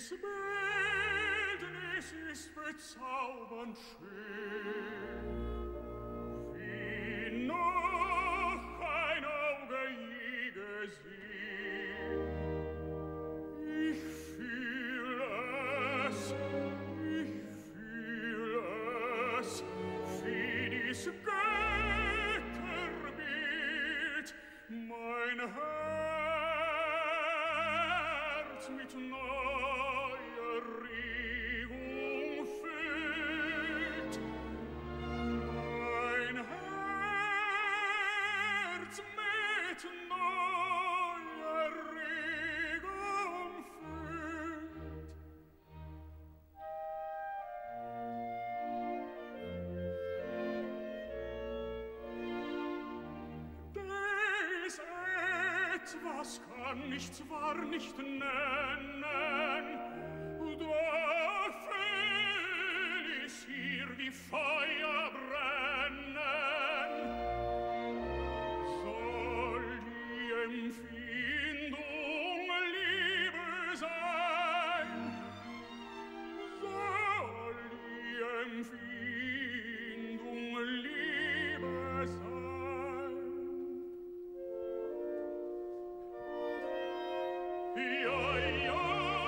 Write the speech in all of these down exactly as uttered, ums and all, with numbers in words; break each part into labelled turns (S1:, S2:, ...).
S1: Bildnis ist bezaubernd schön, wie noch kein Auge je gesehen. Ich fühl es, ich fühl es, wie dies Götterbild mein Herz mit neuer Regung füllt. Mein Herz mit neuer Regung füllt. Des etwas kann ich zwar nicht nennen, da fühl ich hier wie Feuer brennen. Soll die Empfindung Liebe sein, soll die Empfindung Liebe sein. Ja, ja,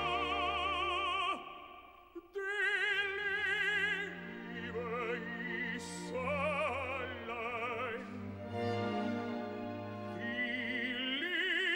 S1: die Liebe ist allein. Die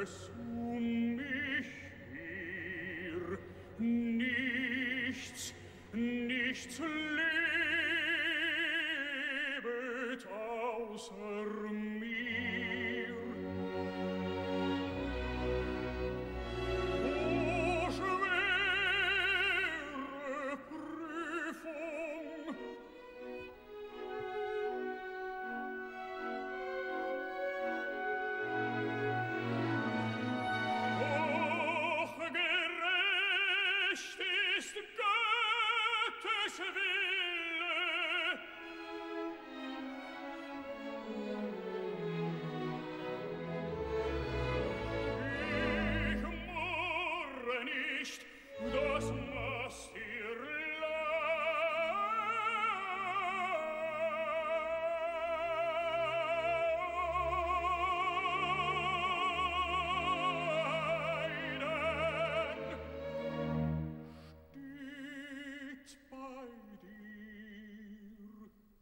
S1: es um mich hier nichts, nichts lebet außer mir. O schwere Prüfung, doch gerecht ist Gottes Wille. Ich murre nicht, das machst dir leiden. Steht bei dir.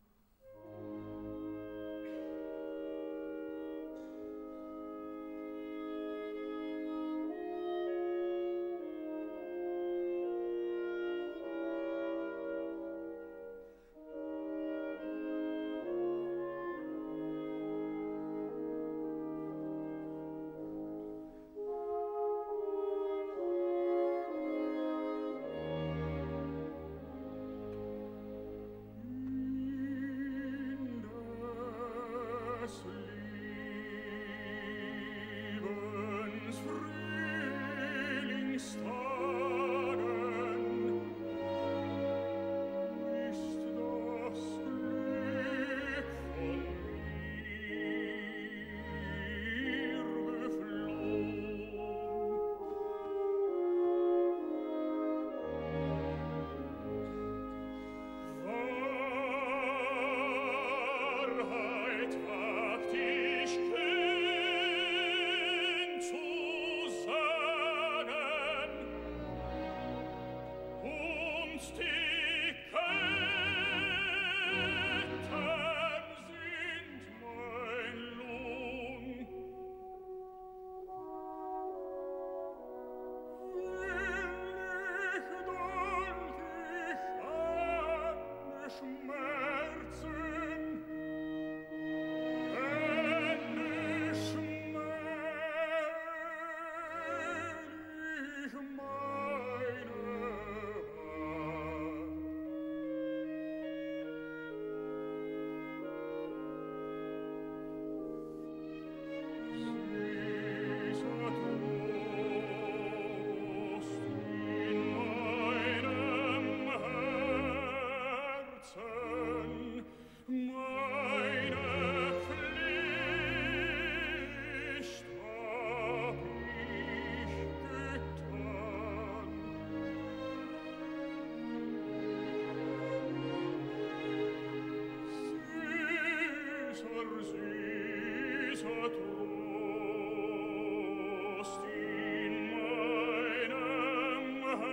S1: In des Lebens Frühlingstagen ist das Glück von mir geflohen. Wahrheit wagt ich kühn zu sagen, und die Ketten sind mein Lohn. Willig duld ich alle Schmerzen, alle schmählich meine Wahl. Süßer Trost in meinem Herzen, meine Pflicht hab ich getan. Süßer, süßer Trost in meinem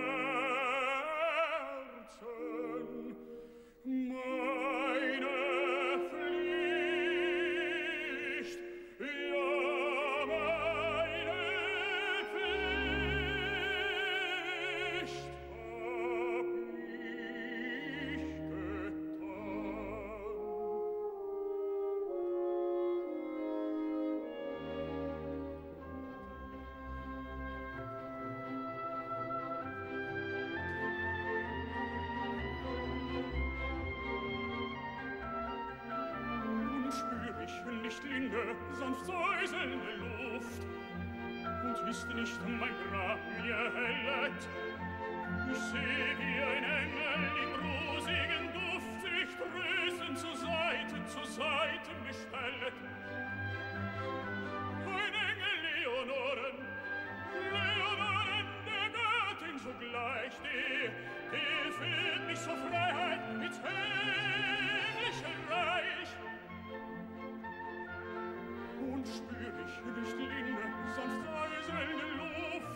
S1: Herzen, meine Pflicht, ja, meine Pflicht hab ich getan. Nun spür ich Lichtlinde, sanft säuselnde Luft, und ist nicht mein Grab mir hellet. Ich seh wie ein Engel im rosigen Duft sich tröstend zu Seiten, zu Seiten gestellet. Ein Engel Leonoren, Leonoren der Göttin sogleich, die, die führt mich zur Freiheit ins himmlische Reich. Und spür ich Lichtlinde, sanft säuselnde Luft.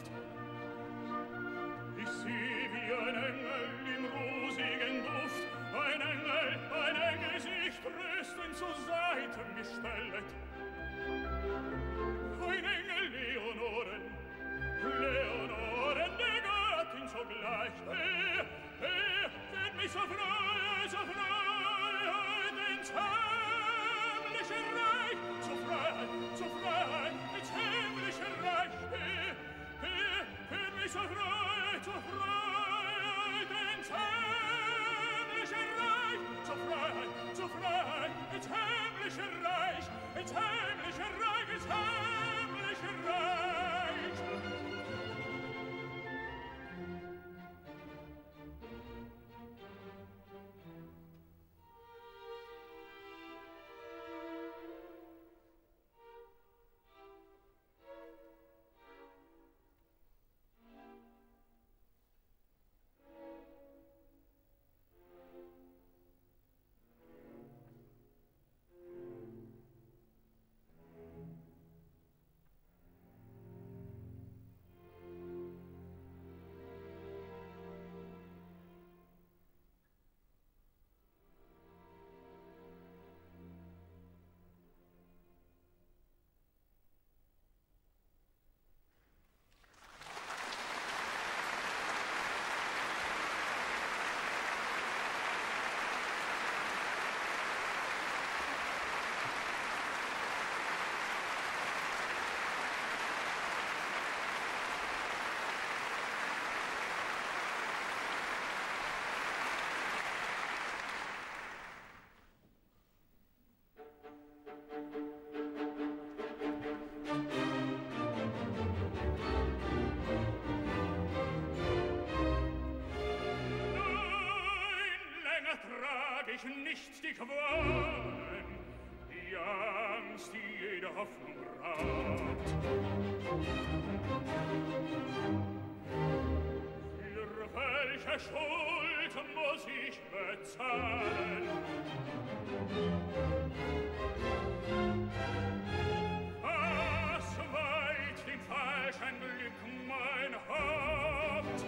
S1: Ich seh wie ein Engel im rosigen Duft, ein Engel, ein Engel sich tröstend zu Seiten gestellet. Ein Engel Leonor, so frei, so frei, ins himmlische Reich, so frei, so frei, ins himmlische Reich, ins himmlische Reich, ins himmlische Reich. Ich nicht die Qualen, die Angst, die jede Hoffnung raubt. Für welche Schuld muss ich bezahlen? Was weiht dem falschen Glück mein Haupt?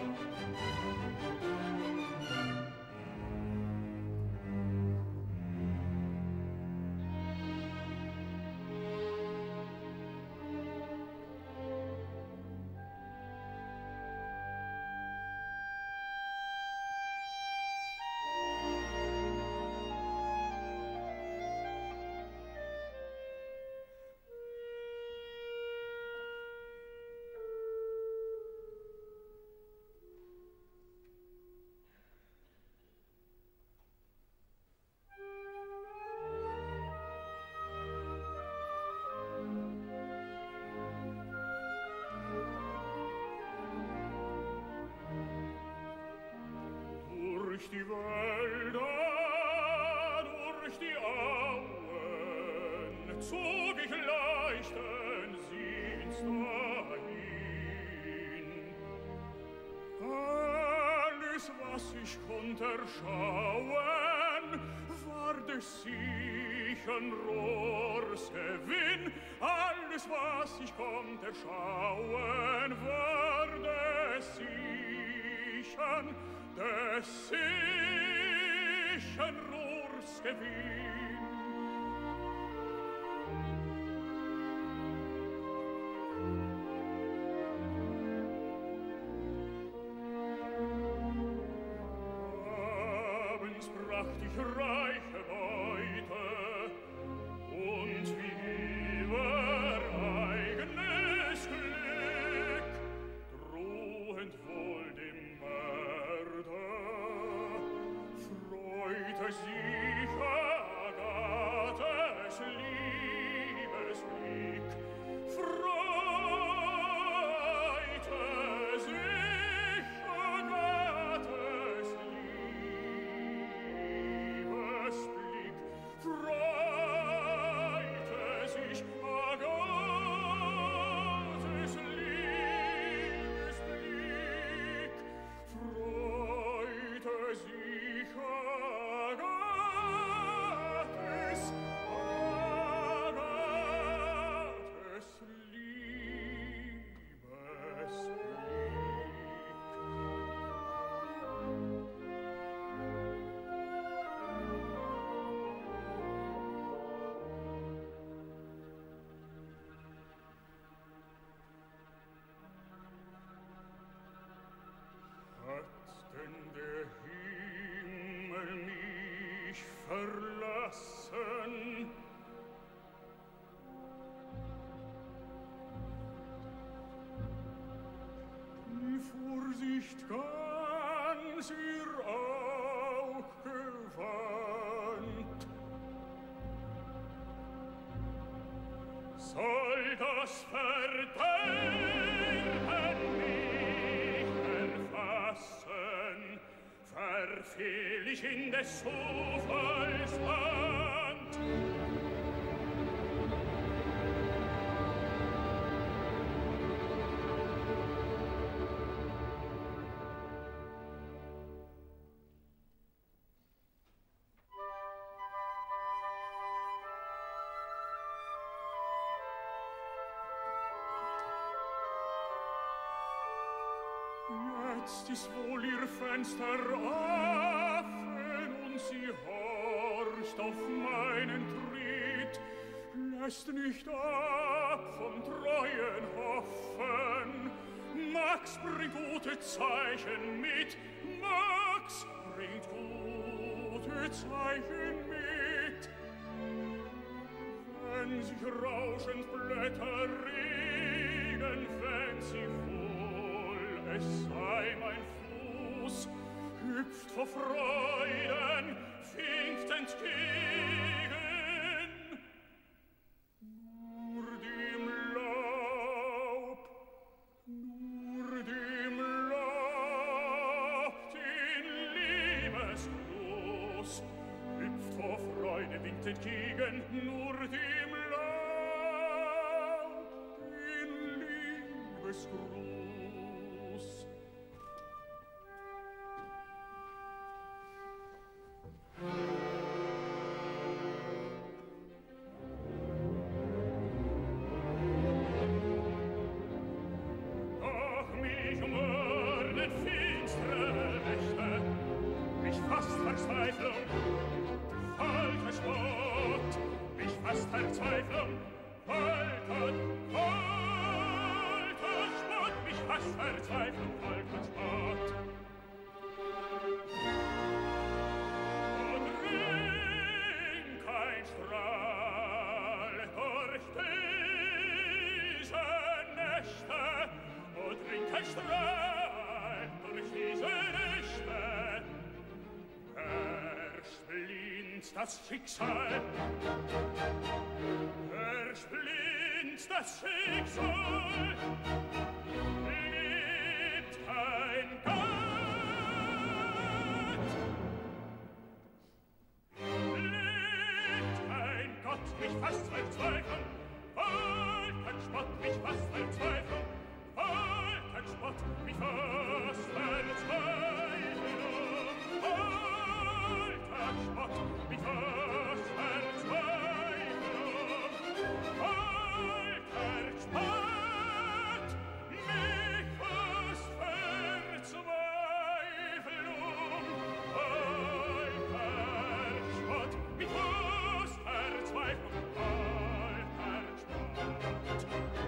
S1: Durch die Wälder, durch die Auen, zog ich leichten Sinns dahin. Alles, was ich konnte erschauen, war des sichern Rohrs Gewinn. Alles, was ich konnte erschauen, war des sichern des sichern Rohrs Gewinn. Abends bracht ich reiche Beute und wie über eigenes Glück, drohend wohl dem freute sich Agathes Liebesblick, freute sich Agathes Liebesblick, freute sich Agathes Liebesblick, freute sich Agathes, Agathes Hat denn der Himmel mich verlassen? Die soll das Verderben mich erfassen, verfehl ich in des Zufalls Hand. Jetzt ist wohl ihr Fenster offen und sie horcht auf meinen Tritt, lässt nicht ab vom treuen Hoffen. Max bringt gute Zeichen mit, Max bringt gute Zeichen mit. Wenn sich rauschend Blätter regen, wenn sie es sei mein Fuß, hüpft vor Freuden, finkt entgegen. Nur dem Laub, nur dem Laub, den Liebesgruß, hüpft vor Freude, winkt entgegen. Nur dem Laub, den Liebesgruß. Das Schicksal, ersplinzt das Schicksal, lebt ein Gott, lebt ein Gott, mich fast verzweifeln, wollt ein Spott, mich fast verzweifeln, wollt ein Spott, mich fast verzweifeln, wollt ein Spott, mich fast verzweifeln, wollt ein Spott, mich fast verzweifeln, wollt ein Spott, mich fast verzweifeln, wollt ein Spott.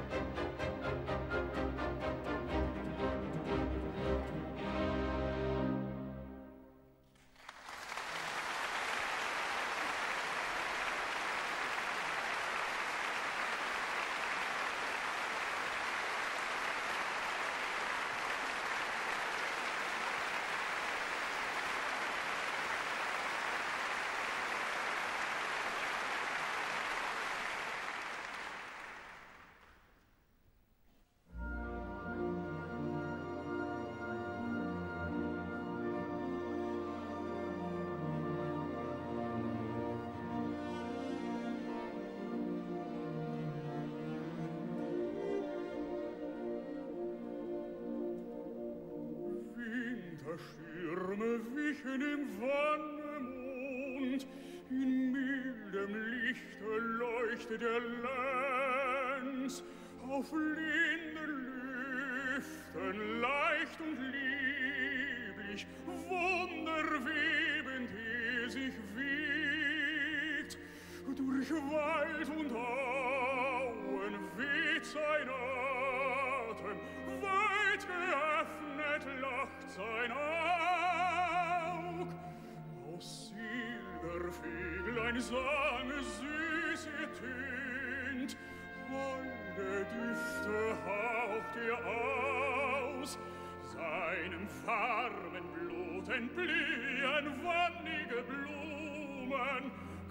S1: Stürme wichen im Wannenmond, in mildem Lichte leuchtet der Lenz, auf linden Lüften leicht und lieblich, wunderwebend er sich wiegt, durch Wald und Auen weht sein Atem, weit geöffnet lacht sein Aug. Aus Silbervöglein Sange süß ertönt, holde Düfte haucht er aus, seinem Farbenblut entblühen wannige Blumen,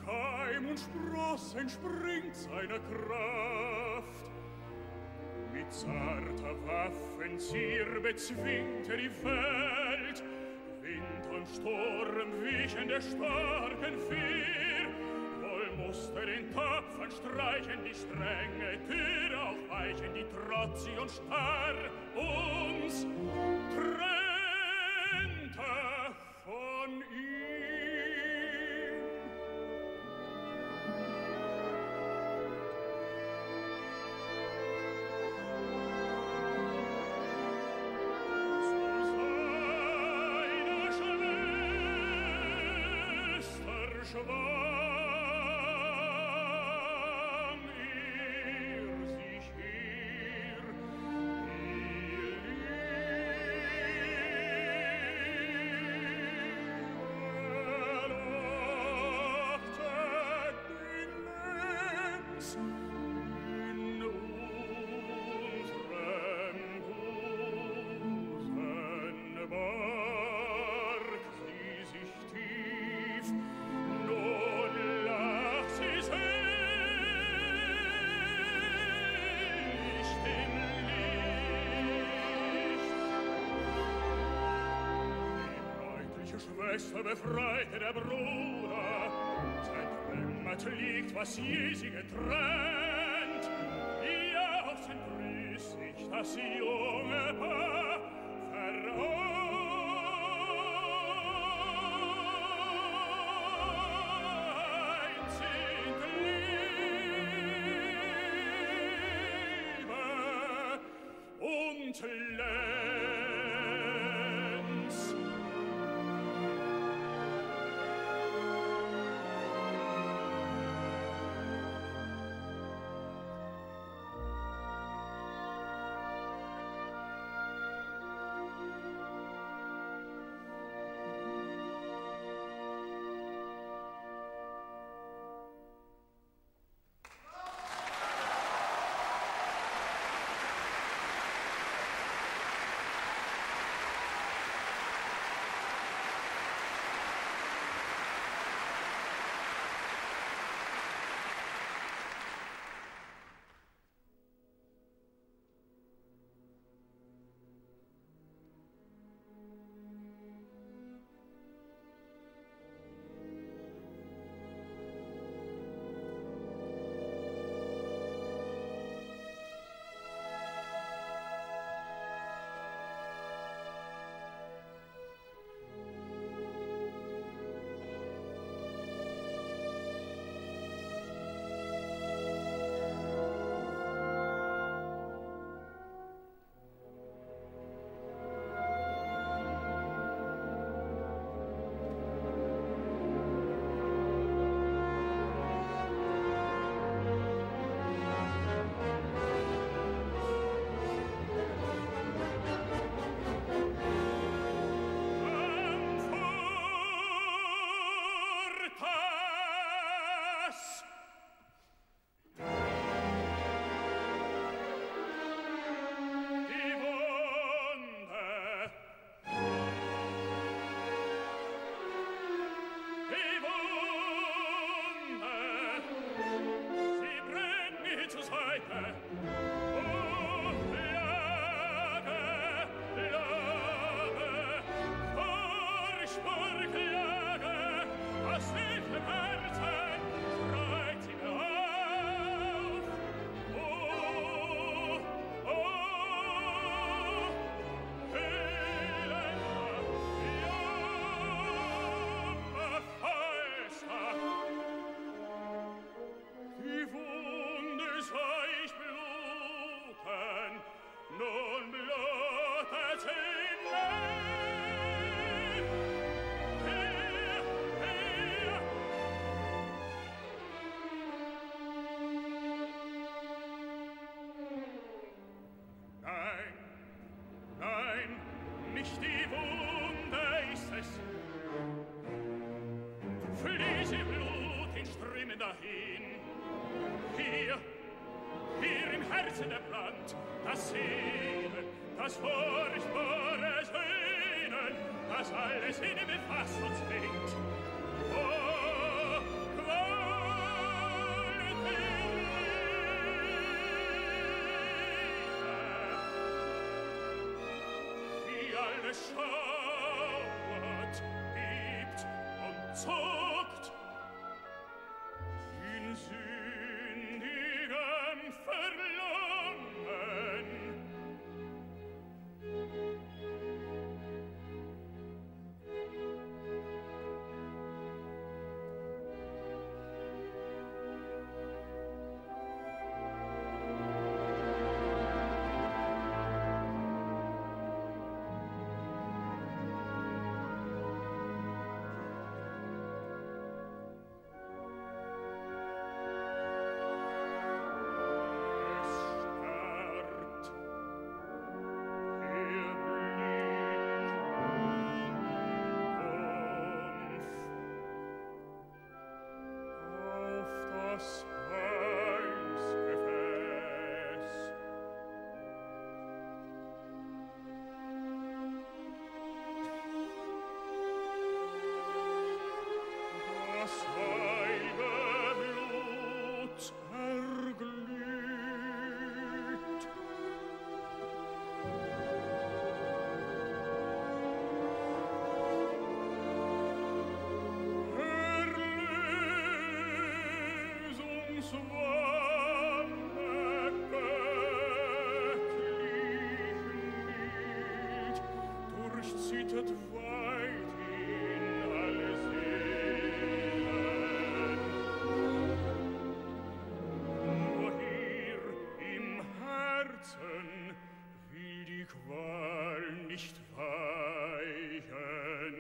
S1: Keim und Spross entspringt seiner Kraft. Mit zarter Waffenzier bezwingt er die Welt. Wind und Sturm wichen der starken Vier. Wohl mußt er den Tapfern streichen die strenge Tür, auch weichen die trotzig und starr uns trennte von ihm. Schwang er sich her, ihr Liebe lockte den Lenz in unserem Busen barg sie sich tief. Nun lag sie selig im Licht. Die bräutliche Schwester befreite der Bruder, zertrümmert liegt, was je sie getrennt. Jauchzend grüßt sich das junge Paar vereint. Und Lenz. das Sehnen, das furchtbare Sehnen, das alles in ihm befasst und zwingt. Oh, Qual! es schauert, bebt und zuckt in sündigem Verlangen. Durchzieht weit in alle Seelen. Nur hier im Herzen will die Qual nicht weichen.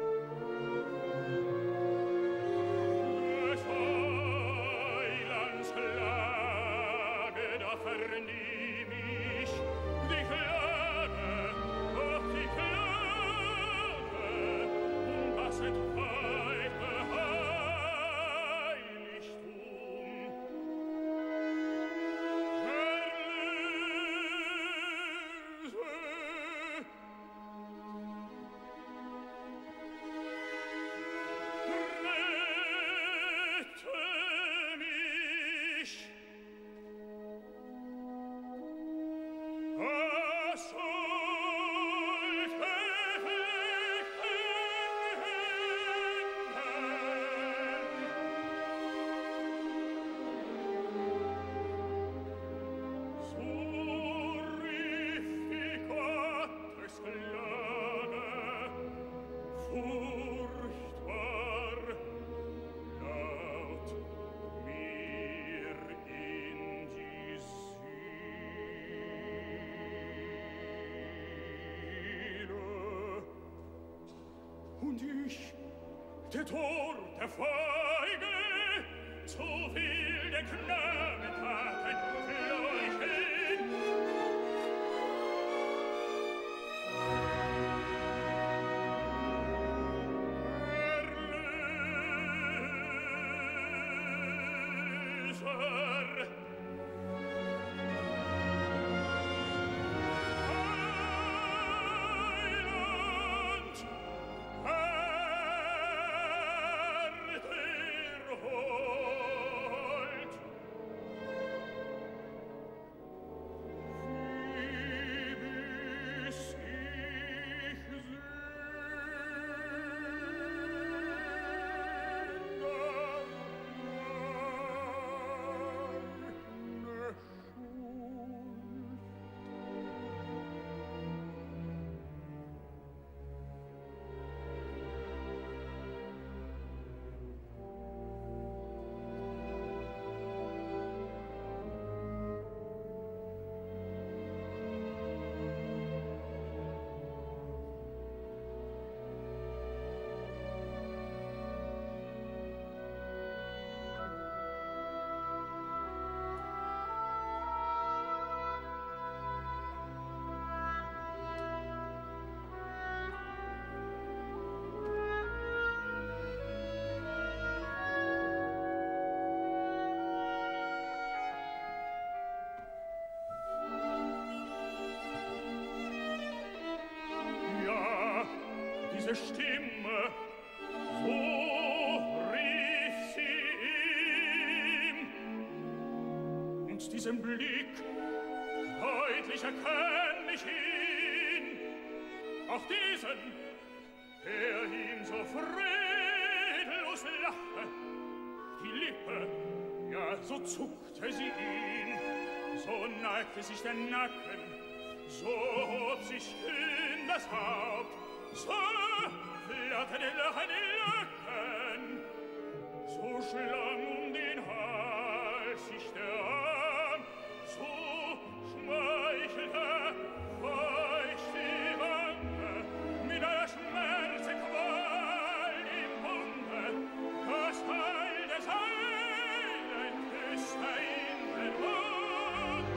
S1: Des Heilands Klage, da vernehm ich die Klage, ach die Klage, um was entweihte Heiligtum. Rette mich! Was sollte so rief die Gottesklage, furchtbar laut mir in die Seele. Und ich, der Tor der Feige, zu wilde Knabentaten fleuchen. Erlöser, Heiland, Herr der Huld, wie bis ich diese Stimme, so rief sie ihm, und diesen Blick, deutlich erkenn ich ihn, auch diesen, der ihm so friedlos lache, die Lippe, ja, so zuckte sie ihn, so neigte sich der Nacken, so hob sich in das Haupt, so flatterte Lachen die Locken, so schlang um den Hals sich der Arm, so schmeichelte feucht die Wange, mit einer Schmerze Qual im Munde, das Heil des Heilen küsste in den Mund.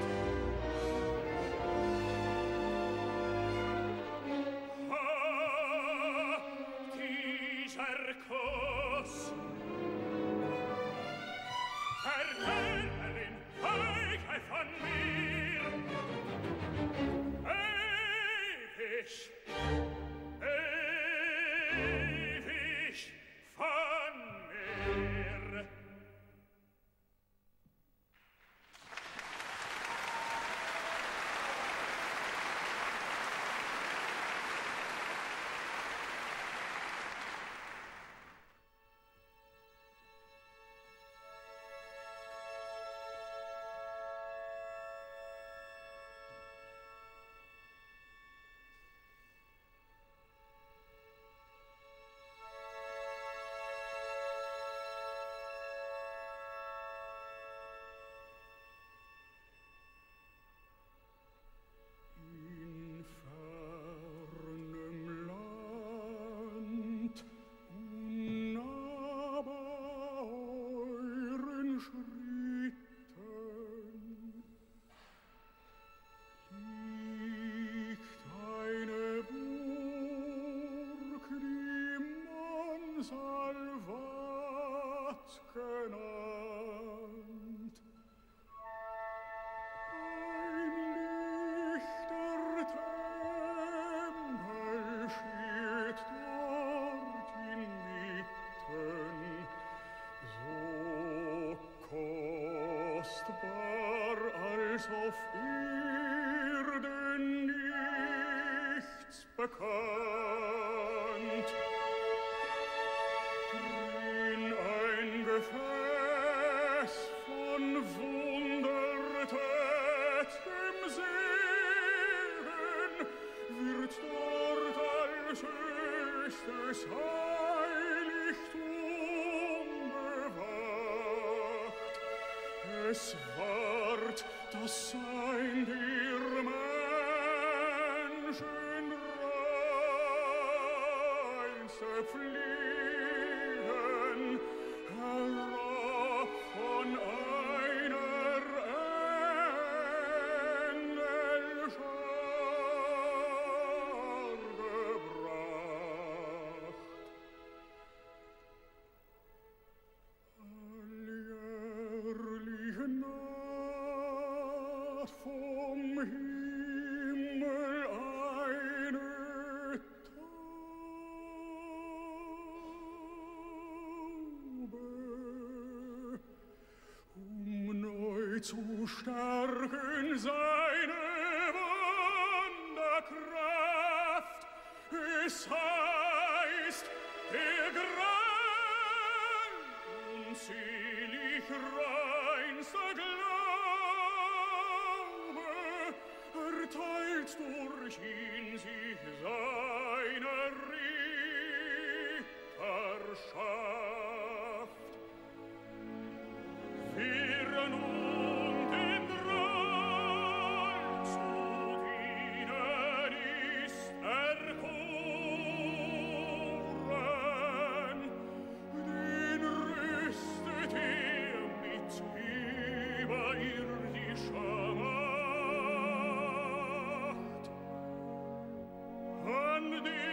S1: Ah, dieser Kuss, Verderberin, Feigheit von mir, ewig, ewig von mir. Als auf Erden nichts bekannt, drin ein Gefäß von wundertätigem Segen wird dort als höchstes Heiligtum bewacht. Es ward das Sein der Menschen reinste Fliehen herab von einer Engelschar gebracht. Alljährlich naht vom Himmel eine Taube, um neu zu stärken seine Wunderkraft. Es heißt, der Grein unzählig reinster Glaube erteilt durch ihn sich seiner Ritterschaft. Wer nun dem Groll zu dienen ist erkoren, den rüstet er mit überirdischer Macht. An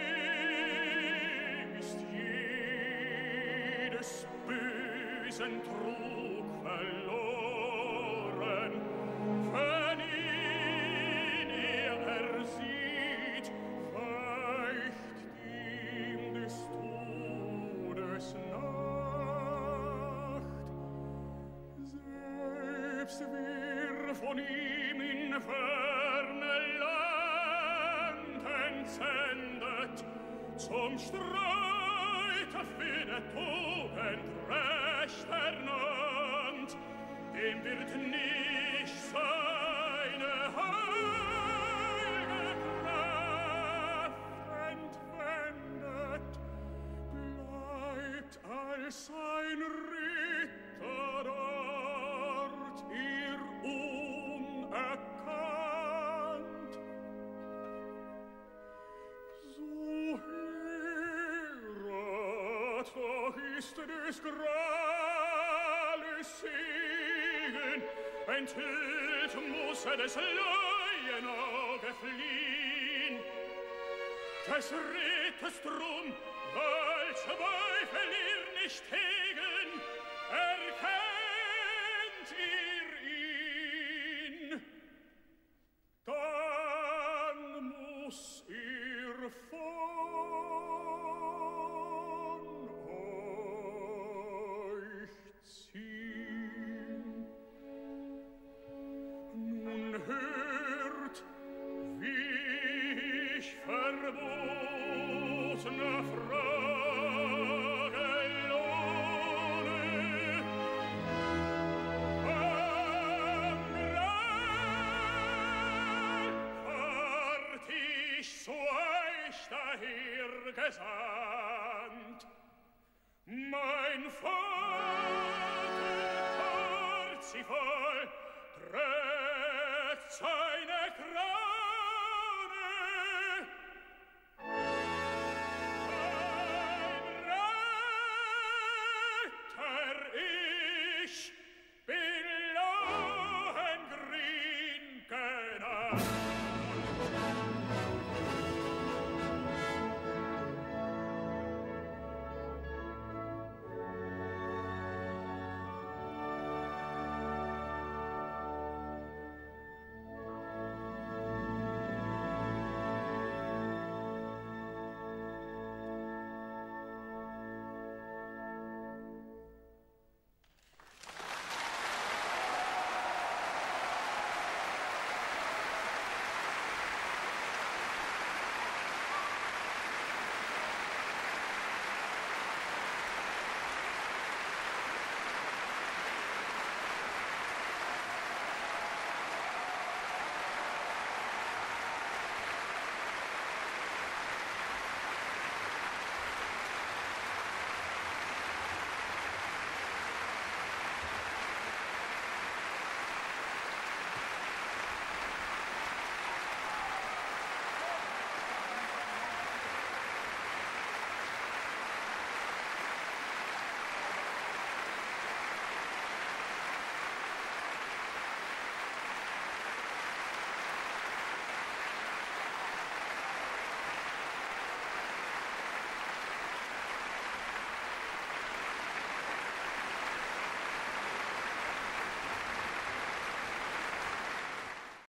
S1: dem ist jedes bösen Trug verloren, wenn ihn er ersieht, weicht ihm des Todes Nacht. Selbst wer von ihm in ferne Landen sendet, wendet, zum Streite für der Tugend recht ernannt, dem wird nicht seine heilge Kraft entwendet, bleibt als ein Ritter dort ihr unerkannt. So höret, doch ist des Grales Segen, enthüllt muss er des Leuenauge fliehen. Des Ritters drum, weil Zweifel ihr nicht hegen, erkennt ihr ihn. Dann muss ihr von euch ziehen. Nun hört, wie ich verbotene Frage lohne. Angreif, ward ich zu euch daher gesandt. Mein Vater, Parzival, trägt seine Krone. Ein Retter ich bin Lohengrin genannt.